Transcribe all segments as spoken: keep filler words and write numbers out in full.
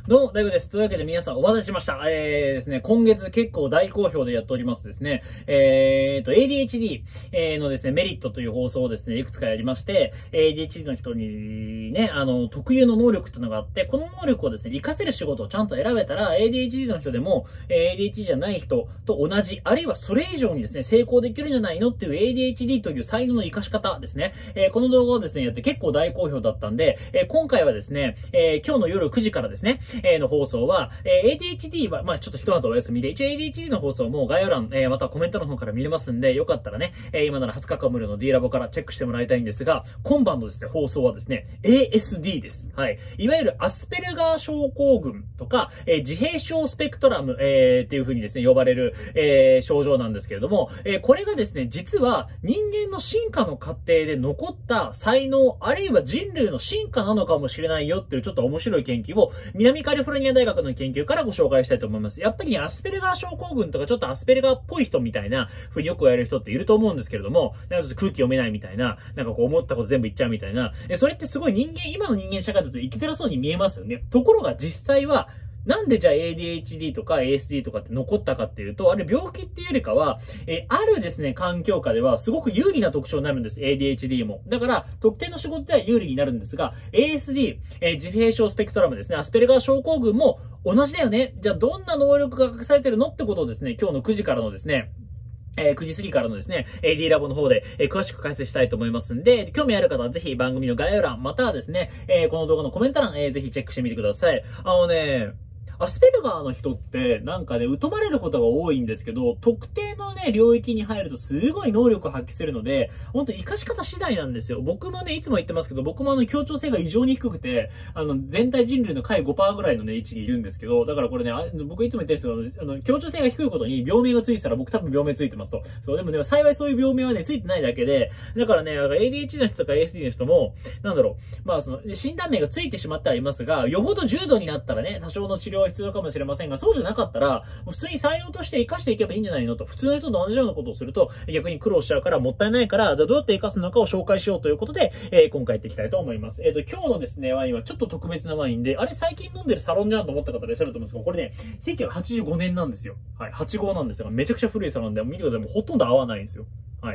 どうも、大悟です。というわけで皆さんお待たせしました。えーですね、今月結構大好評でやっておりますですね、えーと、エーディーエイチディー のですね、メリットという放送をですね、いくつかやりまして、エーディーエイチディー の人にね、あの、特有の能力っていうのがあって、この能力をですね、活かせる仕事をちゃんと選べたら、エーディーエイチディー の人でも、エーディーエイチディー じゃない人と同じ、あるいはそれ以上にですね、成功できるんじゃないのっていう エーディーエイチディー という才能の活かし方ですね。えー、この動画をですね、やって結構大好評だったんで、えー、今回はですね、えー、今日の夜くじからですね、えー、の放送は、えー、エーディーエイチディー は、まあちょっとひとまずお休みで、一応 エーディーエイチディー の放送も概要欄、えー、またはコメントの方から見れますんで、よかったらね、えー、今ならはつかかん無料の D ラボからチェックしてもらいたいんですが、今晩のですね、放送はですね、エーエスディー です。はい。いわゆるアスペルガー症候群とか、えー、自閉症スペクトラム、えー、っていう風にですね、呼ばれる、えー、症状なんですけれども、えー、これがですね、実は人間の進化の過程で残った才能、あるいは人類の進化なのかもしれないよっていうちょっと面白い研究を、南カリフォルニア大学の研究からご紹介したいと思います。やっぱりね、アスペルガー症候群とかちょっとアスペルガーっぽい人みたいな風によく言われる人っていると思うんですけれども、なんかちょっと空気読めないみたいな、なんかこう思ったこと全部言っちゃうみたいな、え、それってすごい人間、今の人間社会だと生きづらそうに見えますよね。ところが実際は、なんでじゃあ エーディーエイチディー とか エーエスディー とかって残ったかっていうと、あれ病気っていうよりかは、えー、あるですね、環境下ではすごく有利な特徴になるんです。エーディーエイチディー も。だから、特定の仕事では有利になるんですが、エーエスディー、えー、自閉症スペクトラムですね、アスペルガー症候群も同じだよね。じゃあどんな能力が隠されてるのってことをですね、今日のくじからのですね、えー、くじ過ぎからのですね、エーディー ラボの方で、えー、詳しく解説したいと思いますんで、興味ある方はぜひ番組の概要欄、またはですね、えー、この動画のコメント欄、えー、ぜひチェックしてみてください。あのね、アスペルガーの人って、なんかね、疎まれることが多いんですけど、特定のね、領域に入るとすごい能力を発揮するので、ほんと活かし方次第なんですよ。僕もね、いつも言ってますけど、僕もあの、協調性が異常に低くて、あの、全体人類の下位 ごパーセント ぐらいのね、位置にいるんですけど、だからこれね、あ僕いつも言ってるんですけど、あの、協調性が低いことに病名がついてたら僕多分病名ついてますと。そう、でもね、幸いそういう病名はね、ついてないだけで、だからね、エーディーエイチディー の人とか エーエスディー の人も、なんだろう、まあその、診断名がついてしまってはいますが、よほど重度になったらね、多少の治療は必要かもしれませんが、そうじゃなかったら、普通に才能として活かしていけばいいんじゃないのと。普通の人と同じようなことをすると、逆に苦労しちゃうからもったいないから、じゃあどうやって活かすのかを紹介しようということで、えー、今回やっていきたいと思います。えっと、今日のですね、ワインはちょっと特別なワインで、あれ最近飲んでるサロンじゃんと思った方いらっしゃると思うんですけど、これね、せんきゅうひゃくはちじゅうごねんなんですよ。はい。はち号なんですが、めちゃくちゃ古いサロンで、見てください。もうほとんど合わないんですよ。はい。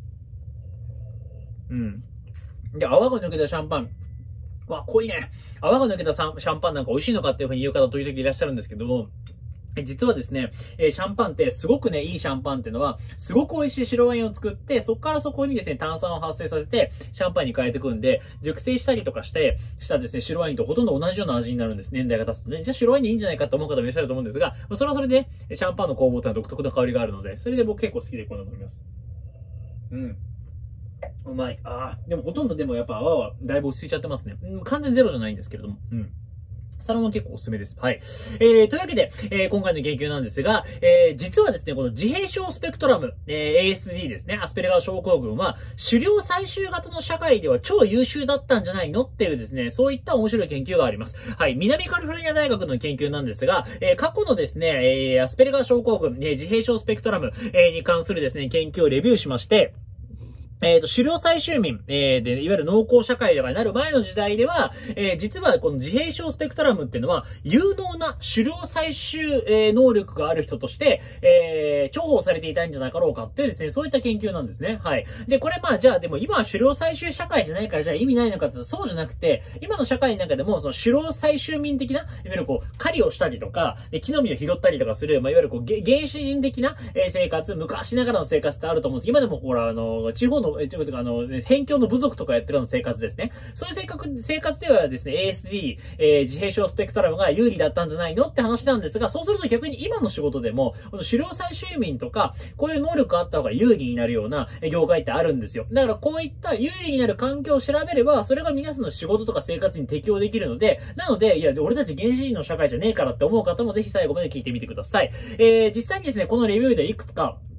うん。で、泡が抜けたシャンパン。わ、濃いね。泡が抜けたシャンパンなんか美味しいのかっていう風に言う方時々いらっしゃるんですけども、実はですね、えー、シャンパンってすごくね、いいシャンパンっていうのは、すごく美味しい白ワインを作って、そこからそこにですね、炭酸を発生させて、シャンパンに変えていくんで、熟成したりとかして、したですね、白ワインとほとんど同じような味になるんです。年代が経つとね。じゃあ白ワインでいいんじゃないかと思う方もいらっしゃると思うんですが、まあ、それはそれで、シャンパンの工房ってのは独特な香りがあるので、それで僕結構好きでこんなの飲みます。うん。うまい。ああ。でもほとんどでもやっぱ泡はだいぶ落ち着いちゃってますね。うん、完全ゼロじゃないんですけれども。うん。サロンは結構おすすめです。はい。えー、というわけで、えー、今回の研究なんですが、えー、実はですね、この自閉症スペクトラム、えー、エーエスディー ですね、アスペルガー症候群は、狩猟採集型の社会では超優秀だったんじゃないのっていうですね、そういった面白い研究があります。はい。南カリフォルニア大学の研究なんですが、えー、過去のですね、えー、アスペルガー症候群、えー、自閉症スペクトラム、えー、に関するですね、研究をレビューしまして、えっと、狩猟採集民、えー、で、いわゆる農耕社会とかになる前の時代では、えー、実はこの自閉症スペクトラムっていうのは、有能な狩猟採集、えー、能力がある人として、えー、重宝されていたんじゃなかろうかっていうですね、そういった研究なんですね。はい。で、これまあ、じゃあ、でも今は狩猟採集社会じゃないからじゃあ意味ないのかって言うとそうじゃなくて、今の社会の中でも、その狩猟採集民的な、いわゆるこう、狩りをしたりとか、木の実を拾ったりとかする、まあ、いわゆるこう、原始人的な、えー、生活、昔ながらの生活ってあると思うんです。今でもほら、あの、地方のえ、ちょっとあの、辺境の部族とかやってるような生活ですね。そういう生活、生活ではですね、エーエスディー、えー、自閉症スペクトラムが有利だったんじゃないのって話なんですが、そうすると逆に今の仕事でも、この狩猟採集民とか、こういう能力があった方が有利になるような業界ってあるんですよ。だからこういった有利になる環境を調べれば、それが皆さんの仕事とか生活に適用できるので、なので、いや、俺たち原始人の社会じゃねえからって思う方もぜひ最後まで聞いてみてください。えー、実際にですね、このレビューでいくつか、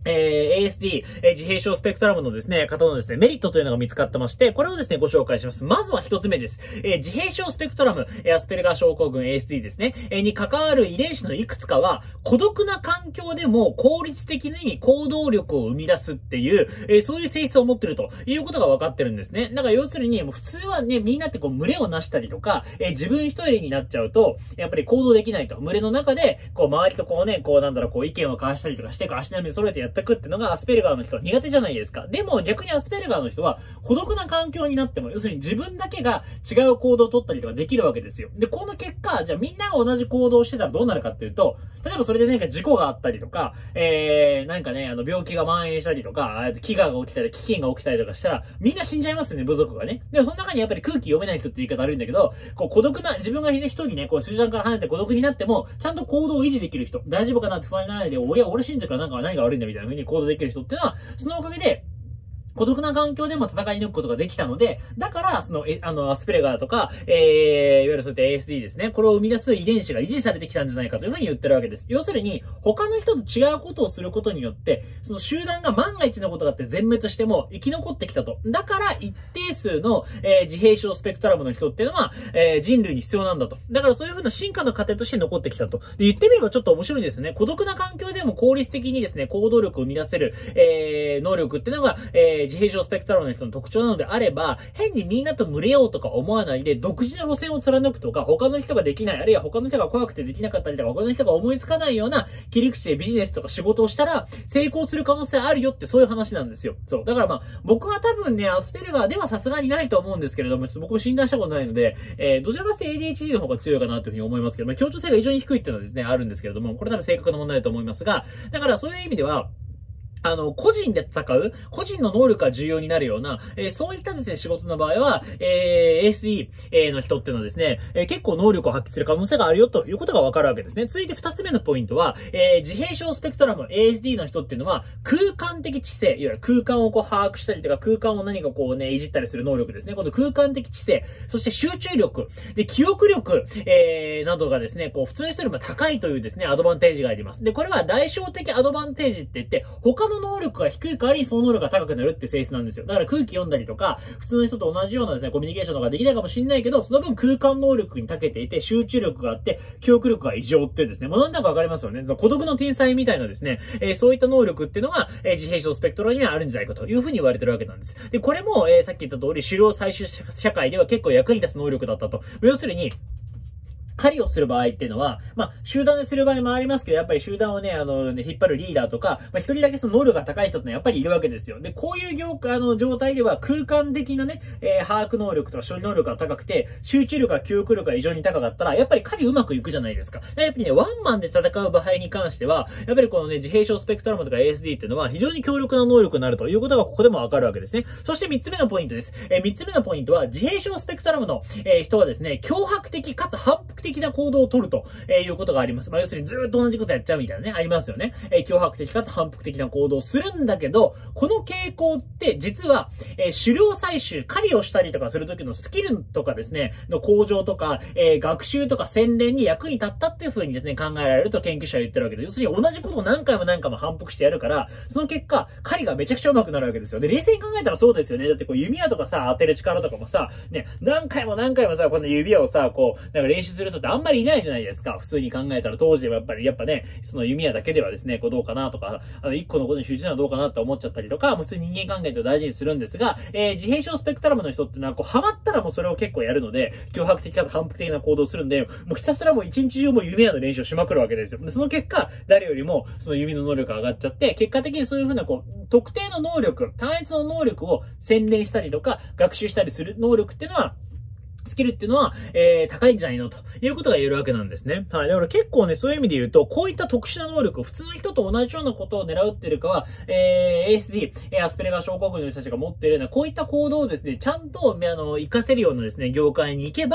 えー、エーエスディー、えー、自閉症スペクトラムのですね、方のですね、メリットというのが見つかってまして、これをですね、ご紹介します。まずは一つ目です。えー、自閉症スペクトラム、えー、アスペルガー症候群 エーエスディー ですね、えー、に関わる遺伝子のいくつかは、孤独な環境でも効率的に行動力を生み出すっていう、えー、そういう性質を持ってるということが分かってるんですね。だから要するに、もう普通はね、みんなってこう、群れをなしたりとか、えー、自分一人になっちゃうと、やっぱり行動できないと。群れの中で、こう、周りとこうね、こうなんだろう、こう、意見を交わしたりとかして、足並み揃えてやっていくっていうのが、アスペルガーの人は苦手じゃないですか。でも逆にアスペルガーの人は孤独な環境になっても、要するに自分だけが違う行動を取ったりとかできるわけですよ。で、この結果、じゃあみんなが同じ行動をしてたらどうなるかっていうと、例えばそれで何か事故があったりとか、えー、なんかね、あの病気が蔓延したりとか、飢餓が起きたり、飢饉が起きたりとかしたら、みんな死んじゃいますよね、部族がね。でもその中にやっぱり空気読めない人って言い方悪いんだけど、こう孤独な、自分がね、一人ね、こう集団から離れて孤独になっても、ちゃんと行動を維持できる人、大丈夫かなって不安にならないで、俺は俺信じるからなんか何が悪いんだみたいな風に行動できる人っていうのは、そのおかげで、孤独な環境でも戦い抜くことができたので、だから、その、え、あの、アスペルガーとか、えー、いわゆるそういった エーエスディー ですね。これを生み出す遺伝子が維持されてきたんじゃないかというふうに言ってるわけです。要するに、他の人と違うことをすることによって、その集団が万が一のことがあって全滅しても生き残ってきたと。だから、一定数の、えー、自閉症スペクトラムの人っていうのは、えー、人類に必要なんだと。だからそういうふうな進化の過程として残ってきたと。で、言ってみればちょっと面白いですね。孤独な環境でも効率的にですね、行動力を生み出せる、えー、能力っていうのが、えー、自閉症スペクトラムの人の特徴なのであれば、変にみんなと群れようとか思わないで、独自の路線を貫くとか、他の人ができない、あるいは他の人が怖くてできなかったりとか、他の人が思いつかないような切り口でビジネスとか仕事をしたら、成功する可能性あるよってそういう話なんですよ。そう。だからまあ、僕は多分ね、アスペルガーではさすがにないと思うんですけれども、ちょっと僕も診断したことないので、えー、どちらかというと エーディーエイチディー の方が強いかなというふうに思いますけど、まあ、協調性が異常に低いっていうのはですね、あるんですけれども、これ多分正確な問題だと思いますが、だからそういう意味では、あの、個人で戦う、個人の能力が重要になるような、えー、そういったですね、仕事の場合は、えー、エーエスディー の人っていうのはですね、えー、結構能力を発揮する可能性があるよということがわかるわけですね。続いて二つ目のポイントは、えー、自閉症スペクトラム、エーエスディー の人っていうのは、空間的知性、いわゆる空間をこう把握したりとか、空間を何かこうね、いじったりする能力ですね。この空間的知性、そして集中力、で、記憶力、えー、などがですね、こう、普通の人よりも高いというですね、アドバンテージがあります。で、これは代償的アドバンテージって言って、他の能力が低い代わりにその能力が高くなるって性質なんですよ。だから空気読んだりとか、普通の人と同じようなですね、コミュニケーションとかできないかもしれないけど、その分空間能力に長けていて、集中力があって、記憶力が異常ってですね、もうなんだかわかりますよね。孤独の天才みたいなですね、えー、そういった能力っていうのが、えー、自閉症スペクトラムにはあるんじゃないかというふうに言われてるわけなんです。で、これも、えー、さっき言った通り、狩猟採集社会では結構役に立つ能力だったと。要するに、狩りをする場合っていうのは、まあ、集団でする場合もありますけど、やっぱり集団をね、あの、ね、引っ張るリーダーとか、まあ、一人だけその能力が高い人ってのはやっぱりいるわけですよ。で、こういう業界、あの、状態では空間的なね、えー、把握能力とか処理能力が高くて、集中力が記憶力が異常に高かったら、やっぱり狩りうまくいくじゃないですか。やっぱりね、ワンマンで戦う場合に関しては、やっぱりこのね、自閉症スペクトラムとか エーエスディー っていうのは非常に強力な能力になるということがここでもわかるわけですね。そして三つ目のポイントです。えー、三つ目のポイントは、自閉症スペクトラムの、えー、人はですね、強迫的かつ反復的な行動を取るということがあります。まあ、要するにずーっと同じことやっちゃうみたいなね、ありますよね。えー、脅迫的かつ反復的な行動をするんだけど、この傾向って実は、えー、狩猟採集、狩りをしたりとかするときのスキルとかですね、の向上とか、えー、学習とか洗練に役に立ったっていう風にですね、考えられると研究者は言ってるわけで、要するに同じことを何回も何回も反復してやるから、その結果、狩りがめちゃくちゃ上手くなるわけですよ。で、冷静に考えたらそうですよね。だってこう弓矢とかさ、当てる力とかもさ、ね、何回も何回もさ、この指矢をさ、こう、なんか練習する人ってあんまりいないじゃないですか。普通に考えたら当時ではやっぱり、やっぱね、その弓矢だけではですね、こうどうかなとか、あの、一個のことに集中するのはどうかなって思っちゃったりとか、普通に人間関係と大事にするんですが、えー、自閉症スペクトラムの人ってのは、こう、ハマったらもうそれを結構やるので、脅迫的かつ反復的な行動をするんで、もうひたすらもう一日中も弓矢の練習をしまくるわけですよ。で、その結果、誰よりもその弓の能力が上がっちゃって、結果的にそういうふうなこう、特定の能力、単一の能力を洗練したりとか、学習したりする能力っていうのは、スキルっていうのは、えー、高いんじゃないのということが言えるわけなんですね。はい。だから結構ね、そういう意味で言うと、こういった特殊な能力、普通の人と同じようなことを狙うっていうかは、えー、エーエスディー、えー、アスペルガー症候群の人たちが持っているような、こういった行動をですね、ちゃんと、あの、活かせるようなですね、業界に行けば、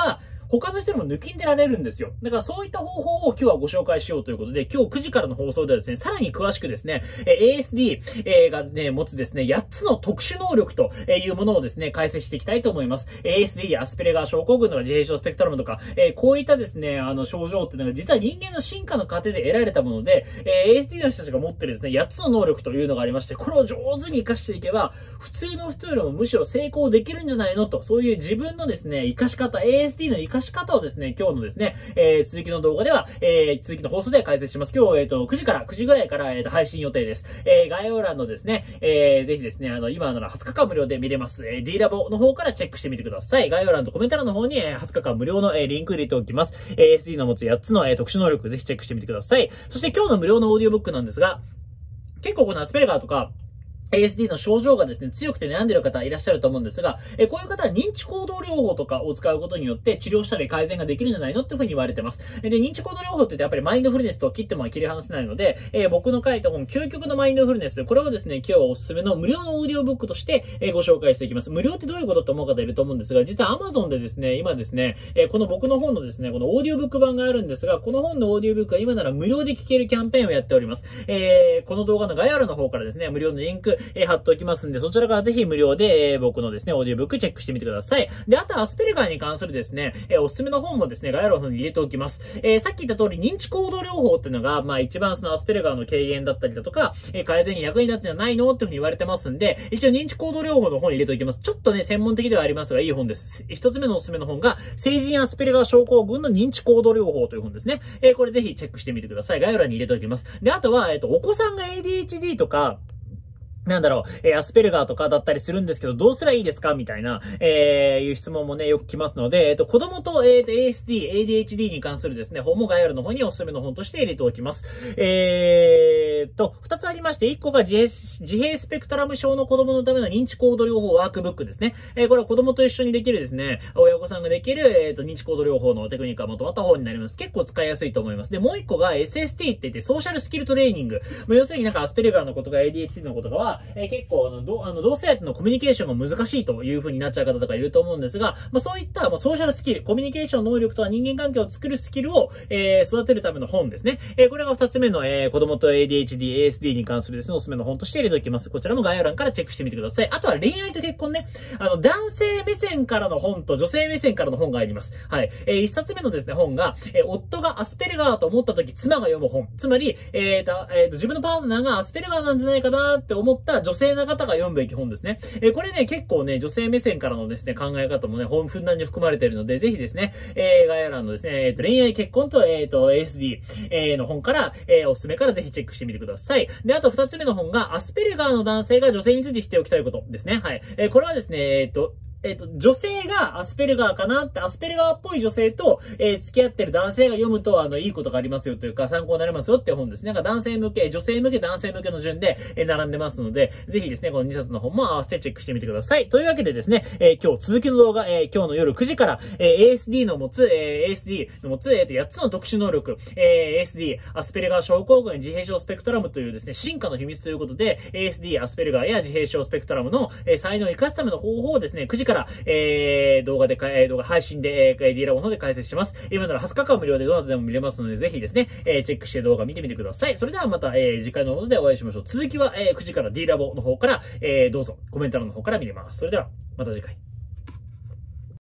他の人にも抜きんでられるんですよ。だからそういった方法を今日はご紹介しようということで、今日くじからの放送ではですね、さらに詳しくですね、えー、エーエスディー がね、持つですね、やっつの特殊能力というものをですね、解説していきたいと思います。エーエスディー、アスペルガー症候群とか自閉症スペクトラムとか、えー、こういったですね、あの症状っていうのが実は人間の進化の過程で得られたもので、えー、エーエスディー の人たちが持ってるですね、やっつの能力というのがありまして、これを上手に活かしていけば、普通の人よりもむしろ成功できるんじゃないのと、そういう自分のですね、活かし方、エーエスディー の活かし方をですね、今日のですね、えー、続きの動画では、えー、続きの放送で解説します。今日、えっと、くじから、くじぐらいから、えっと、配信予定です。えー、概要欄のですね、えー、ぜひですね、あの、今ならはつかかん無料で見れます。えー、D ラボの方からチェックしてみてください。概要欄とコメント欄の方に、えー、はつかかん無料の、えー、リンク入れておきます。エーエスディー の持つやっつの、えー、特殊能力、ぜひチェックしてみてください。そして今日の無料のオーディオブックなんですが、結構このアスペルガーとか、エーエスディー の症状がですね、強くて悩んでる方いらっしゃると思うんですが、えこういう方は認知行動療法とかを使うことによって治療したり改善ができるんじゃないのっていうふうに言われてます。で、認知行動療法って言ってやっぱりマインドフルネスと切っても切り離せないので、えー、僕の書いた本、究極のマインドフルネス、これをですね、今日はおすすめの無料のオーディオブックとして、えー、ご紹介していきます。無料ってどういうことって思う方いると思うんですが、実は Amazon でですね、今ですね、えー、この僕の本のですね、このオーディオブック版があるんですが、この本のオーディオブックは今なら無料で聞けるキャンペーンをやっております。えー、この動画の概要欄の方からですね、無料のリンク、えー、貼っておきますんで、そちらからぜひ無料で、えー、僕のですね、オーディオブックチェックしてみてください。で、あとアスペルガーに関するですね、えー、おすすめの本もですね、概要欄の方に入れておきます。えー、さっき言った通り、認知行動療法っていうのが、まあ一番そのアスペルガーの軽減だったりだとか、えー、改善に役に立つんじゃないのっていうふうに言われてますんで、一応認知行動療法の本入れておきます。ちょっとね、専門的ではありますが、いい本です。一つ目のおすすめの本が、成人アスペルガー症候群の認知行動療法という本ですね。えー、これぜひチェックしてみてください。概要欄に入れておきます。で、あとは、えっと、お子さんが エーディーエイチディー とか、なんだろう、えー、アスペルガーとかだったりするんですけど、どうすらいいですかみたいな、えー、いう質問もね、よく来ますので、えっと、子供と、えー、と エーエスディー、エーディーエイチディー に関するですね、本も概要欄の方におすすめの本として入れておきます。えーと、二つありまして、一個が自閉、自閉スペクトラム症の子供のための認知行動療法ワークブックですね。えー、これは子供と一緒にできるですね、親御さんができる、えー、と、認知行動療法のテクニックがまとまった本になります。結構使いやすいと思います。で、もう一個が エスエスティー って言って、ソーシャルスキルトレーニング。まあ、要するになんかアスペルガーのことが エーディーエイチディー のことかは、えー、結構あの、どあの同性愛とのコミュニケーションが難しいという風になっちゃう方とかいると思うんですが、まあ、そういった、まあ、ソーシャルスキル、コミュニケーション能力とは人間関係を作るスキルを、えー、育てるための本ですね。えー、これが二つ目の、えー、子供と エーディーエイチディー、エーエスディー に関するですね、おすすめの本として入れておきます。こちらも概要欄からチェックしてみてください。あとは恋愛と結婚ね。あの、男性目線からの本と女性目線からの本があります。はい。えー、一冊目のですね、本が、えー、夫がアスペルガーと思った時、妻が読む本。つまり、えーと、えーと、自分のパートナーがアスペルガーなんじゃないかなって思った女性の方が読むべき本ですね。えー、これね、結構ね、女性目線からのですね、考え方もね、本ふんだんに含まれているので、ぜひですね、えー、概要欄のですね、えーと、恋愛結婚と、えーと、エーエスディー、えー、の本から、えー、おすすめからぜひチェックしてみてください。で、あと二つ目の本が、アスペルガーの男性が女性について知っておきたいことですね。はい。えー、これはですね、えーと、えっと、女性がアスペルガーかなって、アスペルガーっぽい女性と、えー、付き合ってる男性が読むと、あの、いいことがありますよというか、参考になりますよって本ですね。なんか男性向け、女性向け、男性向けの順で、えー、並んでますので、ぜひですね、このにさつの本も合わせてチェックしてみてください。というわけでですね、えー、今日続きの動画、えー、今日の夜くじから、えー、エーエスディー の持つ、えー、エーエスディー の持つ、えー、と、やっつの特殊能力、えー、エーエスディー、アスペルガー症候群、自閉症スペクトラムというですね、進化の秘密ということで、エーエスディー、アスペルガーや自閉症スペクトラムの、えー、才能を生かすための方法をですね、くじから、えーえー、動画でか、えー、動画配信で、えー、ディーラボの方で解説します。今ならはつかかん無料でどなたでも見れますので、ぜひですね、えー、チェックして動画見てみてください。それではまた、えー、次回の放送でお会いしましょう。続きは、えー、くじから D ラボの方から、えー、どうぞ、コメント欄の方から見れます。それでは、また次回。